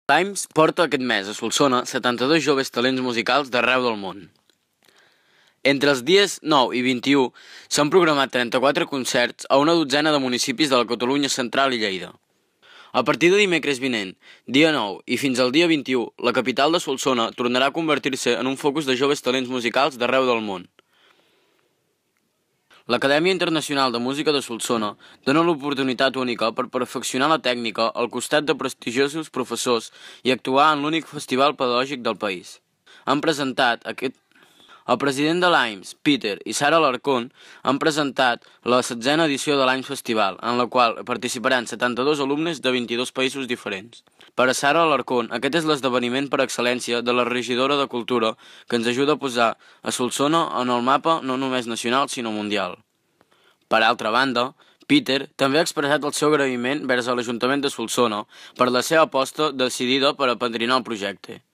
L'AIMS porta aquest mes a Solsona 72 joves talents musicals d'arreu del món. Entre els dies 9 i 21 s'han programat 34 concerts a una dotzena de municipis de la Catalunya Central i Lleida. A partir de dimecres vinent, dia 9, i fins al dia 21, la capital de Solsona tornarà a convertir-se en un focus de joves talents musicals d'arreu del món. L'Acadèmia Internacional de Música de Solsona dona l'oportunitat única per perfeccionar la tècnica al costat de prestigiosos professors i actuar en l'únic festival pedagògic del país. Han presentat El president de l'AIMS, Peter, i Sara Alarcón han presentat la 16a edició de l'AIMS Festival, en la qual participaran 72 alumnes de 22 països diferents. Per a Sara Alarcón, aquest és l'esdeveniment per excel·lència de la regidora de Cultura que ens ajuda a posar a Solsona en el mapa no només nacional sinó mundial. Per altra banda, Peter també ha expressat el seu agraïment vers l'Ajuntament de Solsona per la seva aposta decidida per apadrinar el projecte.